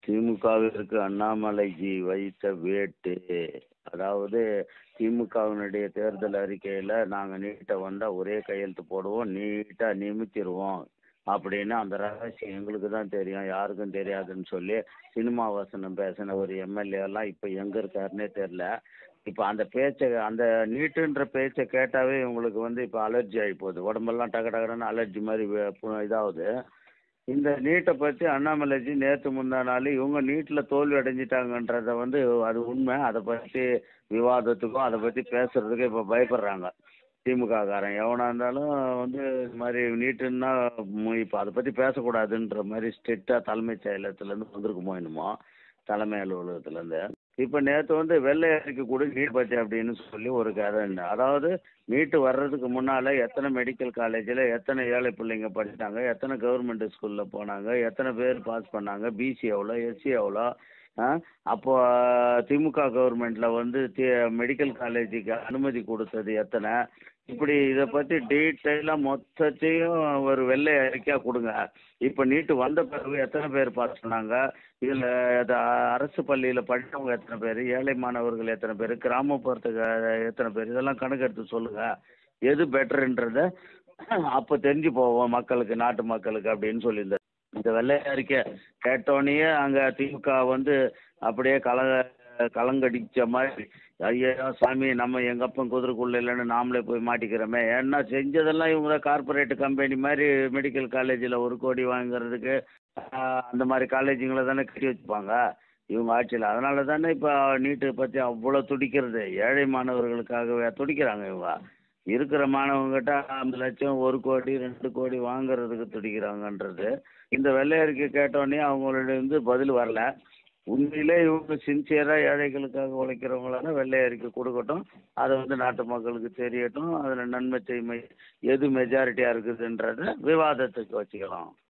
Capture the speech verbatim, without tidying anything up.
திமுகவிற்கு அண்ணாமலைஜி வைத்த வேட்டு. அதாவது திமுகவினுடைய தேர்தல் அறிக்கையில் நாங்கள் நீட்டை வந்தால் ஒரே கையெழுத்து போடுவோம், நீட்டாக நிமித்திடுவோம் அப்படின்னு அந்த ரகசியம் எங்களுக்கு தான் தெரியும், யாருக்கும் தெரியாதுன்னு சொல்லி சினிமா வசனம் பேசின ஒரு எம்எல்ஏலாம் இப்போ எங்கே இருக்காருன்னே தெரில. இப்போ அந்த பேச்சை, அந்த நீட்டுன்ற பேச்சை கேட்டாவே இவங்களுக்கு வந்து இப்போ அலர்ஜி ஆகி போகுது, உடம்பெல்லாம் டக டகடன்னு அலர்ஜி மாதிரி வே- பு- இதாகுது. இந்த நீட்டை பற்றி அண்ணாமலைஜி நேற்று முந்தா நாள் இவங்க நீட்டில் தோல்வி அடைஞ்சிட்டாங்கன்றத வந்து அது உண்மை. அதை பற்றி விவாதத்துக்கும் அதை பற்றி பேசுகிறதுக்கும் இப்போ பயப்படுறாங்க திமுககாரன். எவனாக இருந்தாலும் வந்து இது மாதிரி நீட்டுன்னா இப்போ அதை பற்றி பேசக்கூடாதுன்ற மாதிரி ஸ்ட்ரிக்டாக தலைமைச் செயலகத்துலேருந்து வந்திருக்குமோ என்னமோ, தலைமை அலுவலகத்துலேருந்து. இப்போ நேற்று வந்து வெள்ளை அறிக்கை கூட நீட் பற்றி அப்படின்னு சொல்லி ஒரு கதை உண்டு. அதாவது நீட்டு வர்றதுக்கு முன்னால் எத்தனை மெடிக்கல் காலேஜில் எத்தனை ஏழை பிள்ளைங்க படித்தாங்க, எத்தனை கவர்மெண்ட் ஸ்கூலில் போனாங்க, எத்தனை பேர் பாஸ் பண்ணாங்க, பிசி எவ்வளோ, எஸ்சி எவ்வளோ. ஆ அப்போ திமுக கவர்மெண்ட்டில் வந்து தி மெடிக்கல் காலேஜுக்கு அனுமதி கொடுத்தது எத்தனை, இப்படி இதை பற்றி டீட்டெயிலாக மொத்தத்தையும் ஒரு வெள்ளை அறிக்கையாக கொடுங்க. இப்போ நீட்டு வந்த பிறகு எத்தனை பேர் பாஸ் பண்ணாங்க, இதில் அரசு பள்ளியில் படித்தவங்க எத்தனை பேர், ஏழை மாணவர்கள் எத்தனை பேர், கிராமப்புறத்துக்கு எத்தனை பேர், இதெல்லாம் கணக்கெடுத்து சொல்லுங்கள். எது பெட்டருன்றத அப்போ தெரிஞ்சு போவோம் மக்களுக்கு, நாட்டு மக்களுக்கு அப்படின்னு சொல்லியிருந்தார். இந்த வெள்ளை அறிக்கை கேட்டோடனே அங்கே திமுக வந்து அப்படியே கல கலங்கடிச்ச மாதிரி, ஐயோ சாமி நம்ம எங்கள் அப்பன் குதிரைக்குள்ள இல்லைன்னு நாமளே போய் மாட்டிக்கிறோமே. ஏன்னா செஞ்சதெல்லாம் இவங்க கார்ப்பரேட் கம்பெனி மாதிரி மெடிக்கல் காலேஜில் ஒரு கோடி வாங்குறதுக்கு ஆஹ், அந்த மாதிரி காலேஜுங்களை தானே கட்டி வச்சுப்பாங்க இவங்க ஆட்சியில். அதனால தானே இப்போ நீட்டை பற்றி அவ்வளோ துடிக்கிறது, ஏழை மாணவர்களுக்காகவே துடிக்கிறாங்க இவங்க. இருக்கிற மாணவங்கிட்ட ஐம்பது லட்சம், ஒரு கோடி, ரெண்டு கோடி வாங்குறதுக்கு துடிக்கிறாங்கன்றது இந்த வெள்ளை அறிக்கை கேட்டோடனே அவங்களுடைய வந்து பதில் வரல. உண்மையிலே இவங்க சின்சியராக ஏழைகளுக்காக உழைக்கிறவங்களால வெள்ளை அறிக்கை கொடுக்கட்டும், அதை வந்து நாட்டு மக்களுக்கு தெரியட்டும், அதில் நன்மை தீமை எது மெஜாரிட்டியாக இருக்குதுன்றத விவாதத்துக்கு வச்சுக்கலாம்.